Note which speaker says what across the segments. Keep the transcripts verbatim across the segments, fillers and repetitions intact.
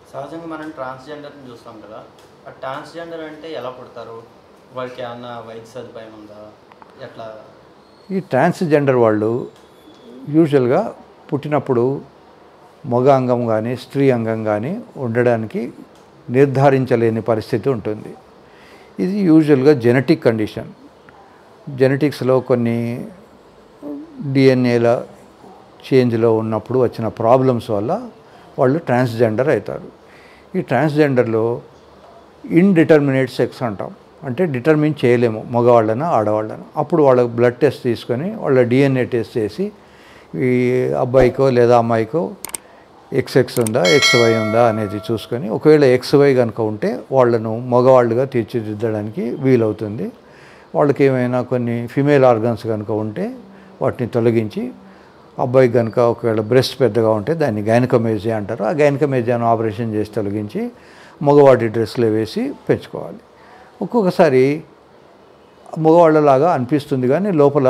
Speaker 1: సహజంగా మనం ట్రాన్స్‌జెండర్‌ని చూస్తాం కదా! ఆ ట్రాన్స్‌జెండర్ అంటే ఎలా పుడతారు? వాళ్ళకి ఏమన్నా వైద్య సదుపాయం ఉందా? ఎట్లా?
Speaker 2: ఈ ట్రాన్స్‌జెండర్ వాళ్ళు యూజువల్‌గా పుట్టినప్పుడు మగ అంగం కానీ స్త్రీ అంగం కానీ ఉండడానికి నిర్ధారించలేని పరిస్థితి ఉంటుంది. ఇది యూజువల్‌గా జెనెటిక్ కండిషన్. జెనెటిక్స్‌లో కొన్ని డిఎన్ఏల చేంజ్లో ఉన్నప్పుడు వచ్చిన ప్రాబ్లమ్స్ వల్ల వాళ్ళు ట్రాన్స్‌జెండర్ అవుతారు. ఈ ట్రాన్స్‌జెండర్లో ఇన్‌డిటర్మినేట్ సెక్స్ అంటాం. అంటే డిటర్మిన్ చేయలేము మగవాళ్ళను ఆడవాళ్ళను. అప్పుడు వాళ్ళ బ్లడ్ టెస్ట్ తీసుకొని వాళ్ళ డిఎన్ఏ టెస్ట్ చేసి ఈ అబ్బాయికో లేదా అమ్మాయికో ఎక్స్ఎక్స్ ఉందా ఎక్స్వై ఉందా అనేది చూసుకొని ఒకవేళ ఎక్స్వై కనుక ఉంటే వాళ్ళను మగవాళ్ళుగా తీర్చిదిద్దడానికి వీలవుతుంది. వాళ్ళకి ఏమైనా కొన్ని ఫిమేల్ ఆర్గన్స్ కనుక ఉంటే వాటిని తొలగించి అబ్బాయికి కనుక ఒకవేళ బ్రెస్ట్ పెద్దగా ఉంటే దాన్ని గైనకోమేజియా అంటారు. ఆ గైనకోమేజియాను ఆపరేషన్ చేసి తొలగించి మగవాడి డ్రెస్లో వేసి పెంచుకోవాలి. ఒక్కొక్కసారి మగవాళ్ళలాగా అనిపిస్తుంది కానీ లోపల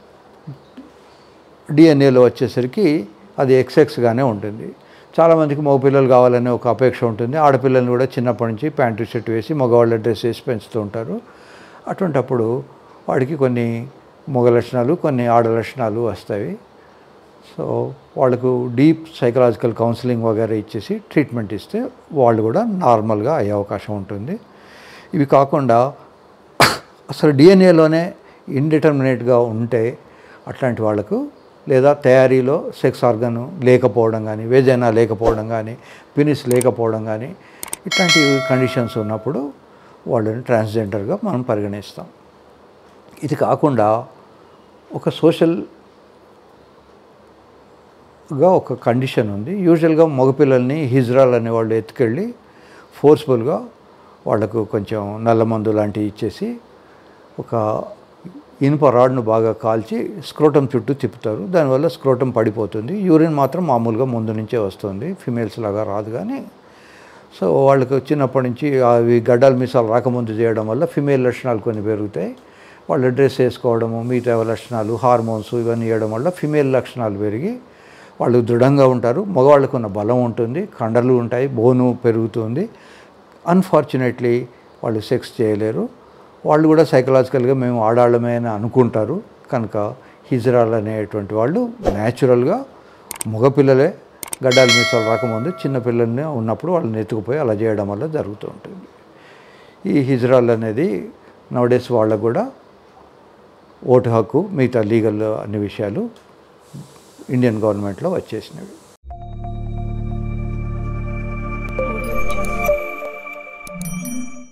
Speaker 2: డిఎన్ఏలో వచ్చేసరికి అది ఎక్స్ఎక్స్గానే ఉంటుంది. చాలామందికి మగపిల్లలు కావాలనే ఒక అపేక్ష ఉంటుంది. ఆడపిల్లల్ని కూడా చిన్నప్పటి నుంచి ప్యాంటు షర్ట్ వేసి మగవాళ్ళ డ్రెస్ వేసి పెంచుతూ ఉంటారు. అటువంటప్పుడు వాడికి కొన్ని మగ లక్షణాలు కొన్ని ఆడ లక్షణాలు వస్తాయి. సో వాళ్ళకు డీప్ సైకలాజికల్ కౌన్సిలింగ్ వగైరా ఇచ్చేసి ట్రీట్మెంట్ ఇస్తే వాళ్ళు కూడా నార్మల్గా అయ్యే అవకాశం ఉంటుంది. ఇవి కాకుండా అసలు డిఎన్ఏలోనే ఇండిటర్మినేట్గా ఉంటే అట్లాంటి వాళ్ళకు లేదా తయారీలో సెక్స్ ఆర్గన్ లేకపోవడం కానీ వేజైనా లేకపోవడం కానీ పినిస్ లేకపోవడం కానీ ఇట్లాంటి కండిషన్స్ ఉన్నప్పుడు వాళ్ళని ట్రాన్స్జెండర్గా మనం పరిగణిస్తాం. ఇది కాకుండా ఒక సోషల్గా ఒక కండిషన్ ఉంది. యూజువల్గా మగపిల్లల్ని హిజ్రాల్ అనే వాళ్ళు ఎత్తుకెళ్ళి ఫోర్స్ఫుల్గా వాళ్లకు కొంచెం నల్లమందు లాంటివి ఇచ్చేసి ఒక ఇనుప రాడ్ను బాగా కాల్చి స్క్రోటం చుట్టూ తిప్పుతారు. దానివల్ల స్క్రోటం పడిపోతుంది. యూరిన్ మాత్రం మామూలుగా ముందు నుంచే వస్తుంది, ఫిమేల్స్ లాగా రాదు. కానీ సో వాళ్ళకి చిన్నప్పటి నుంచి అవి గడ్డాలు మీసాలు రాకముందు చేయడం వల్ల ఫిమేల్ లక్షణాలు కొన్ని పెరుగుతాయి. వాళ్ళు డ్రెస్ వేసుకోవడము మిగతా లక్షణాలు హార్మోన్స్ ఇవన్నీ ఇవ్వడం వల్ల ఫిమేల్ లక్షణాలు పెరిగి వాళ్ళు దృఢంగా ఉంటారు. మగవాళ్ళకు ఉన్న బలం ఉంటుంది, కండలు ఉంటాయి, బోను పెరుగుతుంది. అన్ఫార్చునేట్లీ వాళ్ళు సెక్స్ చేయలేరు. వాళ్ళు కూడా సైకలాజికల్గా మేము ఆడాళ్ళమే అని అనుకుంటారు. కనుక హిజ్రాల్ అనేటువంటి వాళ్ళు న్యాచురల్గా మగపిల్లలే గడ్డాలు మీసాలు రాకముందు చిన్నపిల్లల్ని ఉన్నప్పుడు వాళ్ళని ఎత్తుకుపోయి అలా చేయడం వల్ల జరుగుతూ ఉంటుంది. ఈ హిజ్రాల్ అనేది నవడేస్ వాళ్ళకు కూడా ఓటు హక్కు మిగతా లీగల్ అన్ని విషయాలు ఇండియన్ గవర్నమెంట్లో వచ్చేసినవి.